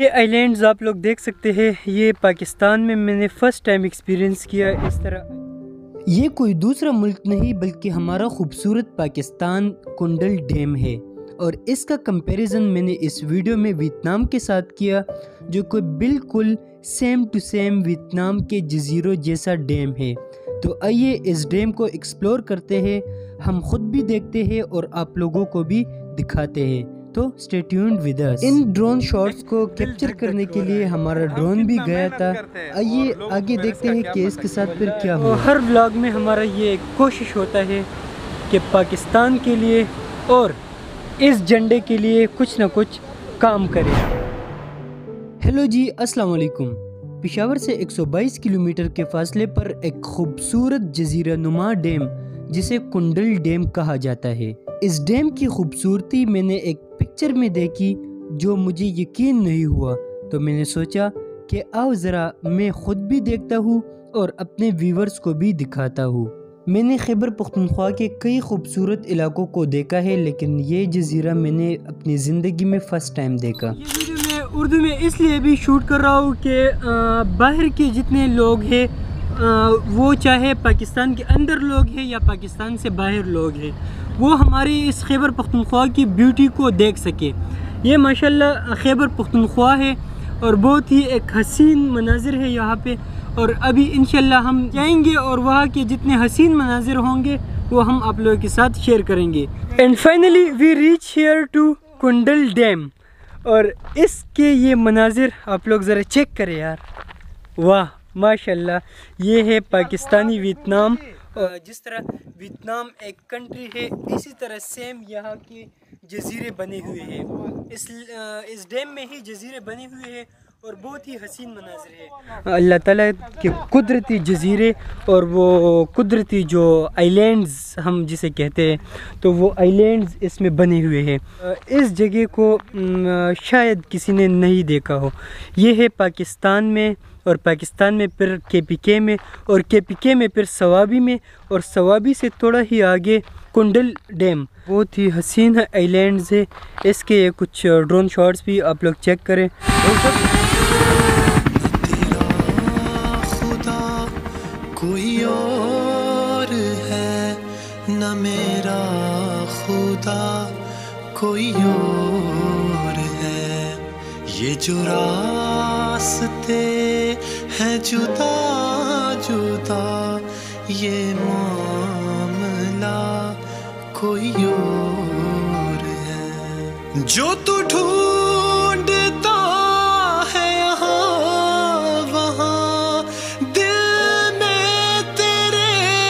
ये आइलैंड्स आप लोग देख सकते हैं, ये पाकिस्तान में मैंने फ़र्स्ट टाइम एक्सपीरियंस किया इस तरह। ये कोई दूसरा मुल्क नहीं बल्कि हमारा खूबसूरत पाकिस्तान कुंडल डैम है और इसका कंपैरिजन मैंने इस वीडियो में वियतनाम के साथ किया, जो कोई बिल्कुल सेम टू सेम वियतनाम के जजीरों जैसा डैम है। तो आइए इस डैम को एक्सप्लोर करते हैं, हम खुद भी देखते हैं और आप लोगों को भी दिखाते हैं। तो स्टे ट्यून्ड विद अस। इन ड्रोन शॉट्स को कैप्चर करने के लिए हमारा ड्रोन भी गया था। आइए आगे देखते हैं कि इसके साथ फिर क्या हुआ। हर व्लॉग में हमारा ये कोशिश होता है कि पाकिस्तान के लिए और इस झंडे के लिए कुछ ना कुछ काम करें। हेलो जी, अस्सलाम वालेकुम। पेशावर से 122 किलोमीटर के फासले पर एक खूबसूरत जजीरा नुमा डैम जिसे कुंडल डैम कहा जाता है। इस डैम की खूबसूरती मैंने एक पिक्चर में देखी जो मुझे यकीन नहीं हुआ, तो मैंने सोचा कि आओ ज़रा मैं ख़ुद भी देखता हूँ और अपने व्यूवर्स को भी दिखाता हूँ। मैंने खैबर पख्तूनख्वा के कई खूबसूरत इलाकों को देखा है, लेकिन ये जजीरा मैंने अपनी ज़िंदगी में फ़र्स्ट टाइम देखा। ये वीडियो मैं उर्दू में इसलिए भी शूट कर रहा हूँ कि बाहर के जितने लोग हैं, वो चाहे पाकिस्तान के अंदर लोग हैं या पाकिस्तान से बाहर लोग हैं, वो हमारी इस खैबर पख्तूनख्वा की ब्यूटी को देख सके। ये माशाल्लाह खैबर पख्तूनख्वा है और बहुत ही एक हसीन मनाजिर है यहाँ पे, और अभी इंशाल्लाह हम जाएंगे और वहाँ के जितने हसीन मनाजिर होंगे वो हम आप लोगों के साथ शेयर करेंगे। And finally we reach here to Kundal dam, और इसके ये मनाजिर आप लोग ज़रा चेक करें यार, वाह माशाल्लाह। ये है पाकिस्तानी वियतनाम, और जिस तरह वियतनाम एक कंट्री है इसी तरह सेम यहाँ के जजीरे बने हुए हैं। इस डैम में ही जजीरे बने हुए हैं और बहुत ही हसीन मनाजिर है। अल्लाह ताला के कुदरती जजीरे और वो कुदरती जो आइलैंड्स हम जिसे कहते हैं, तो वो आइलैंड्स इसमें बने हुए हैं। इस जगह को शायद किसी ने नहीं देखा हो। ये है पाकिस्तान में, और पाकिस्तान में फिर KPK में, और KPK में फिर सवाबी में, और सवाबी से थोड़ा ही आगे कुंडल डैम। बहुत ही हसीन आइलैंड्स है। इसके कुछ ड्रोन शॉट्स भी आप लोग चेक करें। कोई और है न मेरा खुदा, कोई और है। ये जो रास्ते हैं जुदा जुदा, ये मामला कोई और है। जो तू ढूंढता है यहाँ वहाँ, दिल में तेरे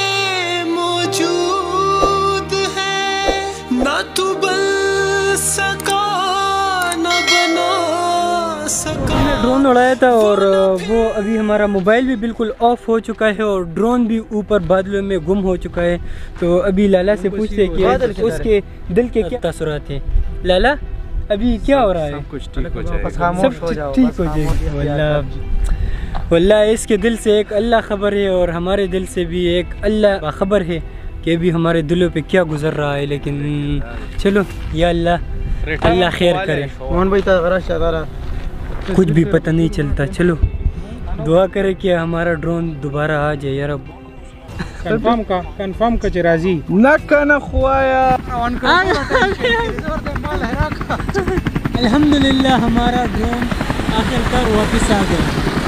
मौजूद है। ना तू बन सका ना बना सका। ड्रोन उड़ाया था और वो अभी हमारा मोबाइल भी बिल्कुल ऑफ हो चुका है और ड्रोन भी ऊपर बादलों में गुम हो चुका है। तो अभी लाला से पूछते हैं कि उसके दिल के क्या तासुरात हैं। लाला, अभी क्या हो रहा है? सब कुछ ठीक हो जाएगा, सब ठीक हो जाएगा। वल्लाह इसके दिल से एक अल्लाह खबर है और हमारे दिल से भी एक अल्लाह खबर है कि अभी हमारे दिलों पे क्या गुजर रहा है। लेकिन चलो या अल्लाह खैर करे, कुछ भी पता नहीं चलता। चलो दुआ करे कि हमारा ड्रोन दोबारा आ जाए यार। कंफर्म का राजी ना खुआया। अल्हम्दुलिल्लाह हमारा ड्रोन आखिरकार वापस आ गया।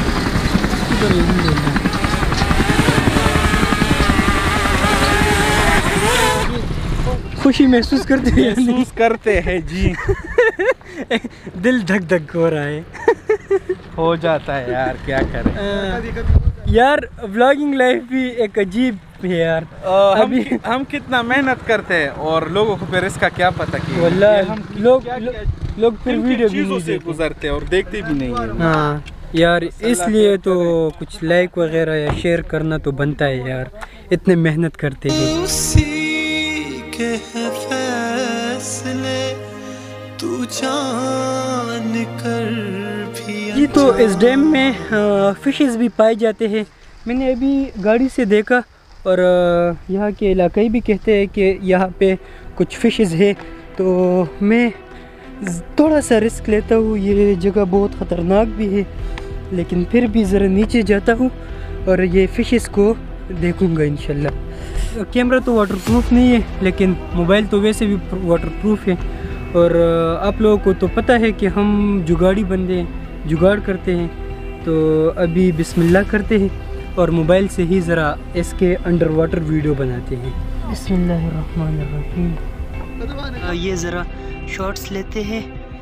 खुशी महसूस करते हैं जी। दिल धक धक हो रहा है। हो जाता है यार, क्या करें यार। व्लॉगिंग लाइफ भी एक अजीब है यार। हम कितना मेहनत करते हैं और लोगों को फिर इसका क्या पता कि लोग फिर वीडियो चीजों से गुजरते और देखते भी नहीं है। हाँ यार, इसलिए तो कुछ लाइक वगैरह या शेयर करना तो बनता है यार, इतने मेहनत करते हैं। के फैसले तू जान कर भी। जी तो इस डैम में फिशेस भी पाए जाते हैं। मैंने अभी गाड़ी से देखा और यहाँ के इलाकाई भी कहते हैं कि यहाँ पे कुछ फिशेस है। तो मैं थोड़ा सा रिस्क लेता हूँ। ये जगह बहुत ख़तरनाक भी है, लेकिन फिर भी ज़रा नीचे जाता हूँ और ये फ़िशेस को देखूँगा इंशाल्लाह। कैमरा तो वाटरप्रूफ नहीं है, लेकिन मोबाइल तो वैसे भी वाटरप्रूफ है। और आप लोगों को तो पता है कि हम जुगाड़ी बंदे हैं, जुगाड़ करते हैं। तो अभी बिस्मिल्लाह करते हैं और मोबाइल से ही ज़रा इसके अंडर वाटर वीडियो बनाते हैं। बिस्मिल्लाहिर्रहमानिर्रहीम। ये ज़रा शॉट्स लेते हैं।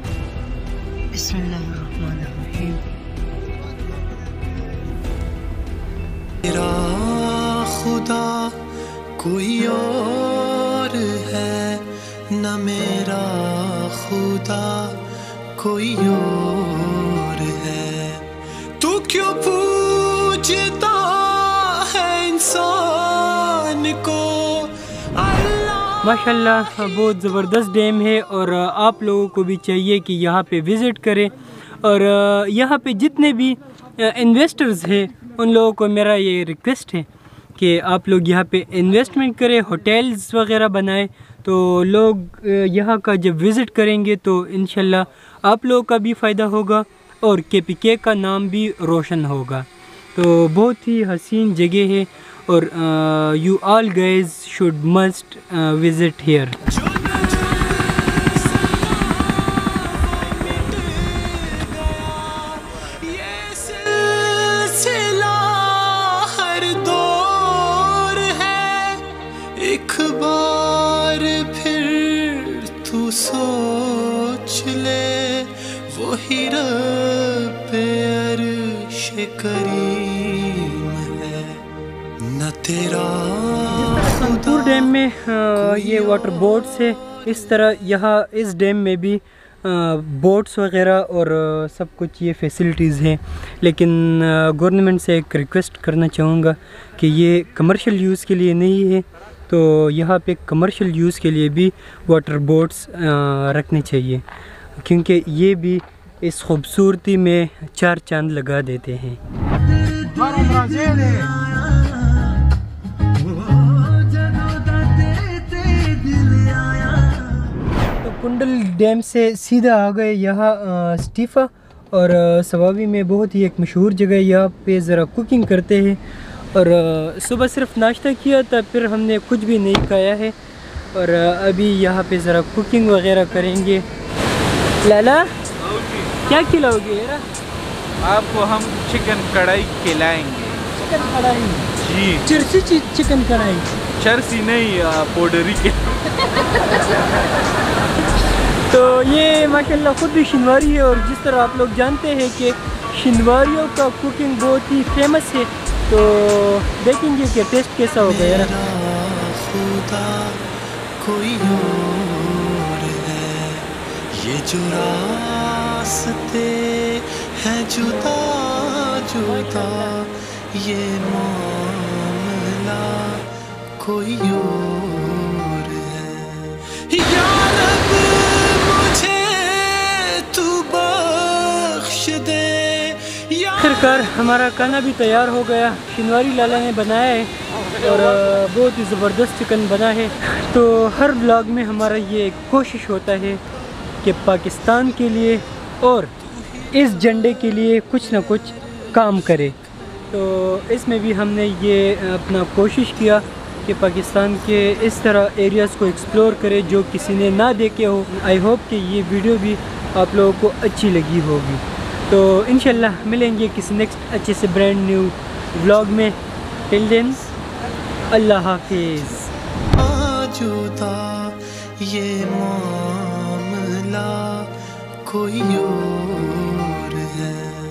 बिस्मिल्लाहिर्रहमानिर्रहीम। मेरा खुदा कोई और है, न मेरा खुदा कोई और है। तू क्यों पूछता है इंसान को? माशाल्लाह बहुत ज़बरदस्त डैम है और आप लोगों को भी चाहिए कि यहाँ पे विज़िट करें। और यहाँ पे जितने भी इन्वेस्टर्स हैं उन लोगों को मेरा ये रिक्वेस्ट है कि आप लोग यहाँ पे इन्वेस्टमेंट करें, होटल्स वगैरह बनाएं। तो लोग यहाँ का जब विज़िट करेंगे तो इंशाल्लाह आप लोगों का भी फ़ायदा होगा और KPK का नाम भी रोशन होगा। तो बहुत ही हसीन जगह है और you all guys should must visit here. हर दौर है, एक बार फिर तू सोच ले, वही रब पे अर्श करीम है न तेरा। संतूर डैम में ये वाटर बोट्स है। इस तरह यहाँ इस डैम में भी बोट्स वगैरह और सब कुछ ये फैसिलिटीज़ हैं। लेकिन गवर्नमेंट से एक रिक्वेस्ट करना चाहूँगा कि ये कमर्शियल यूज़ के लिए नहीं है, तो यहाँ पे कमर्शियल यूज़ के लिए भी वाटर बोट्स रखने चाहिए, क्योंकि ये भी इस खूबसूरती में चार चांद लगा देते हैं। कुंडल डैम से सीधा आ गए यहाँ स्टीफा और सवाबी में बहुत ही एक मशहूर जगह है। यहाँ पे ज़रा कुकिंग करते हैं और सुबह सिर्फ नाश्ता किया था, फिर हमने कुछ भी नहीं खाया है और अभी यहाँ पे ज़रा कुकिंग वगैरह करेंगे। लाला क्या खिलाओगे यार? आपको हम चिकन कढ़ाई खिलाएंगे। चिकन कढ़ाई जी, चरसी चिकन कढ़ाई, चरसी नहीं पोडरी के। तो ये माशाल्लाह खुद भी शिनवारी है और जिस तरह आप लोग जानते हैं कि शिनवारियों का कुकिंग बहुत ही फेमस है, तो देखेंगे कि टेस्ट कैसा होगा यार। खुदा कोई और है, ये जो रास्ते हैं जुदा जुदा, ये मामला कोई और है। या रब मुझे तू बख्श दे। आखिरकार हमारा खाना भी तैयार हो गया। शिनवारी लाला ने बनाया है और बहुत ही ज़बरदस्त चिकन बना है। तो हर ब्लॉग में हमारा ये कोशिश होता है कि पाकिस्तान के लिए और इस झंडे के लिए कुछ ना कुछ काम करे। तो इसमें भी हमने ये अपना कोशिश किया कि पाकिस्तान के इस तरह एरियाज़ को एक्सप्लोर करे जो किसी ने ना देखे हो। आई होप कि ये वीडियो भी आप लोगों को अच्छी लगी होगी। तो इंशाल्लाह मिलेंगे किसी नेक्स्ट अच्छे से ब्रांड न्यू व्लॉग में। टिल देन अल्लाह हाफिज़। जुदा ये मामला कोई और है।